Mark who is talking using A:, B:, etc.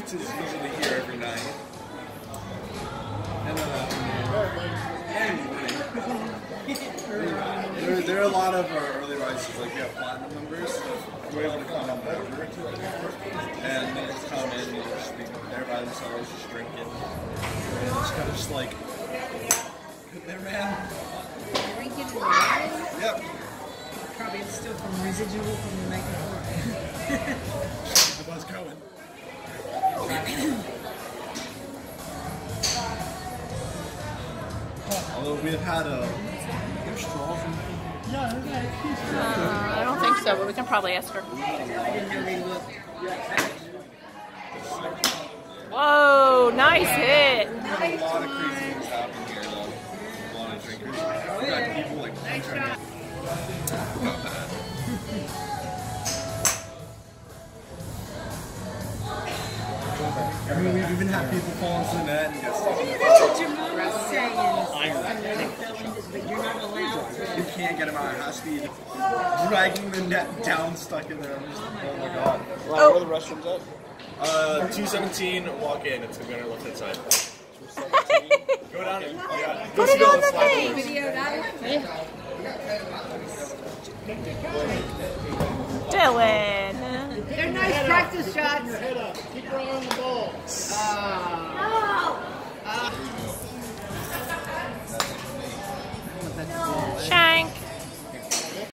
A: pizza's usually here every night. And there are a lot of our early risers, like we have platinum members. We're able to come over, and they just come in and just be there by themselves, just drinking, and it's kind of just like, good there, man.
B: Drinking in the water?
A: Yep.
B: Probably it's still from residual from the night before.
A: The buzz going. Although we've had straws in
C: I don't think so, but we can probably ask her.
B: I didn't know they looked.
C: Whoa, nice hit.
A: a lot of crazy things happen here, though. A lot of drinkers. We've got people like
B: Nice shot.
A: Not bad. I mean, we've even had people fall into the net and get stuck in the
B: That's what your mom was saying. But you're not allowed to.
A: You can't get them out. It has to be dragging the net down, stuck in there. I'm just like, oh my god.
D: Where are the restrooms at? 217, walk in. It's going to be on your left hand side. Go down and
C: Put it on the thing.
B: Video that.
C: Dylan.
B: They're nice practice shots.
E: Keep your eye on the ball.